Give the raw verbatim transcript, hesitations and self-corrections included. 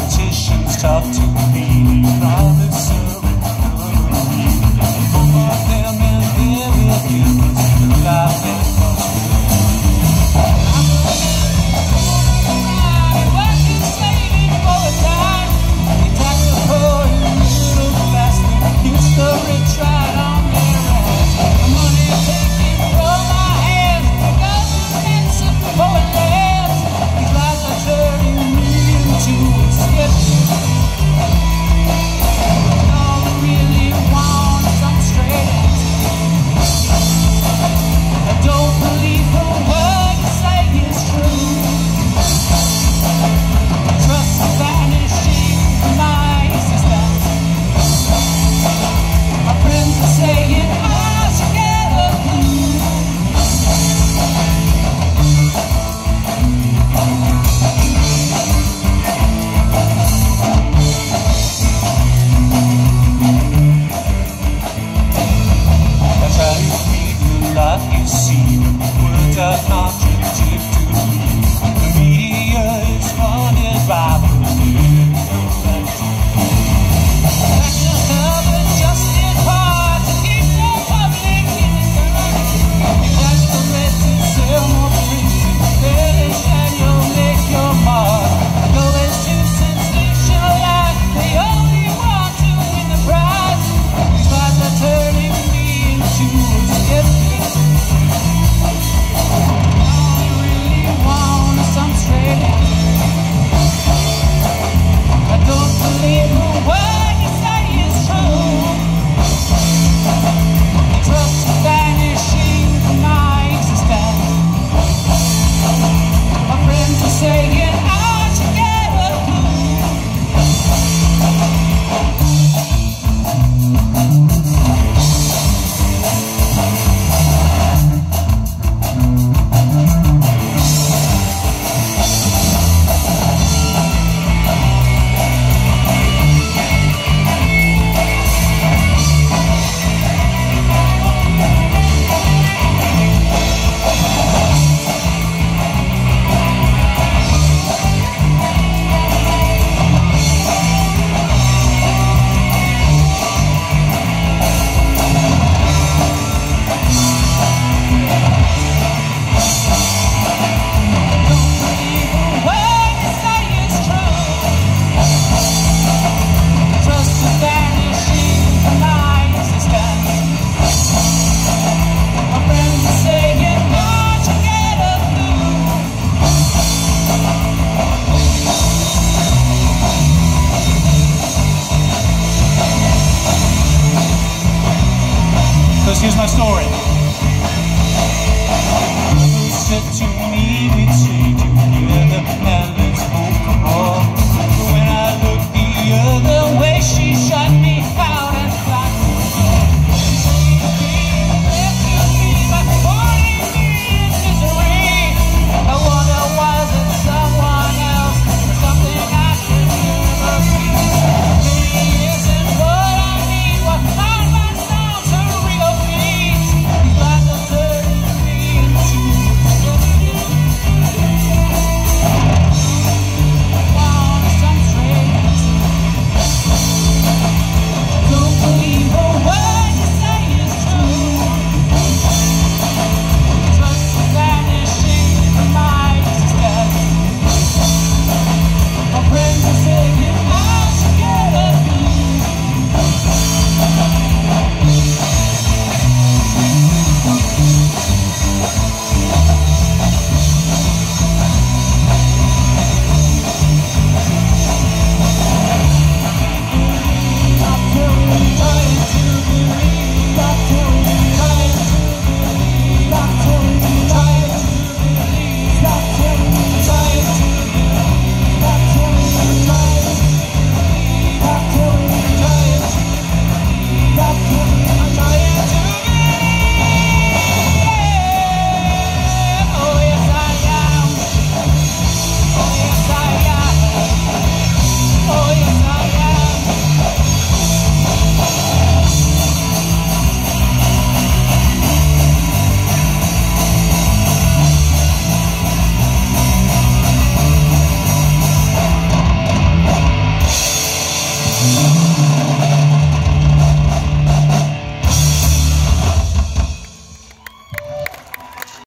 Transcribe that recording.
politicians talk to me, promise of both of them and their vehicles, the life that was working, slaving for a dime. They tax the poor and the little bastard, hits the rich right on their ass. The money taken from my hands, the government's a poor land. These lies are turning me into a skeptic. All I really want is some straight answers. I don't believe a word you say is true. Trust is vanishing from my existence. My friends are saying I should get a clue. I try to read the life you see, words are contradictory. The media is funded by political activities. Factions have adjusted hard to keep the public in the catch the red to sell more printed fetish and you'll make your mark. Go as too sensationalized, they only want to win the prize. These lies are turning me into a skeptic. All I really want is some straight answers. I don't believe a word you say is true. Trust is vanishing from my existence. My friends are saying I should get a clue. So here's my story. Said to me, we'd say